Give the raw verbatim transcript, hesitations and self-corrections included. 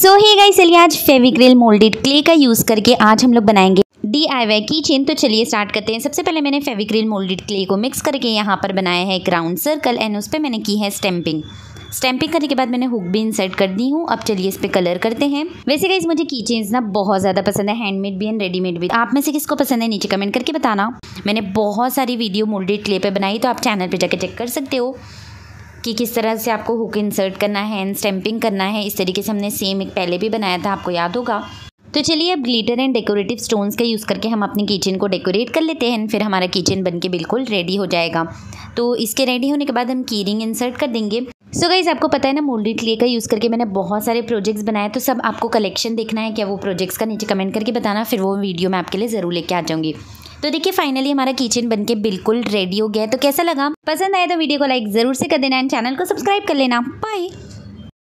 सो हे guys, चलिए आज Fevicryl moulded clay का यूज़ करके आज हम लोग बनाएंगे डी आई वाई की चेन। तो चलिए स्टार्ट करते हैं। सबसे पहले मैंने फेविक्रिल मोल्डेड क्ले को मिक्स करके यहाँ पर बनाया है एक राउंड सर्कल एंड उस पर मैंने की है स्टैंपिंग। स्टैंपिंग करने के बाद मैंने हुक भी इंसर्ट कर दी हूँ। अब चलिए इस पे कलर करते हैं। वैसे गाइस मुझे की चेन्स ना बहुत ज़्यादा पसंद है, हैंडमेड भी एंड रेडीमेड भी। आप में से किसको पसंद है नीचे कमेंट करके बताना। मैंने बहुत सारी वीडियो मोल्डेड क्ले पे बनाई, तो आप चैनल पे जाके चेक कर सकते हो कि किस तरह से आपको हुक इंसर्ट करना है एंड स्टैंपिंग करना है। इस तरीके से हमने सेम एक पहले भी बनाया था, आपको याद होगा। तो चलिए अब ग्लिटर एंड डेकोरेटिव स्टोन्स का यूज़ करके हम अपनी किचन को डेकोरेट कर लेते हैं, फिर हमारा किचन बनके बिल्कुल रेडी हो जाएगा। तो इसके रेडी होने के बाद हम की रिंग इंसर्ट कर देंगे। सो गाइस आपको पता है ना, मोल्डेड क्ले का यूज़ करके मैंने बहुत सारे प्रोजेक्ट्स बनाए, तो सब आपको कलेक्शन देखना है क्या वो प्रोजेक्ट्स का, नीचे कमेंट करके बताना, फिर वो वीडियो मैं आपके लिए ज़रूर लेके आ जाऊँगी। तो देखिए फाइनली हमारा किचन बनके बिल्कुल रेडी हो गया है। तो कैसा लगा, पसंद आया तो वीडियो को लाइक ज़रूर से कर देना एंड चैनल को सब्सक्राइब कर लेना। बाय।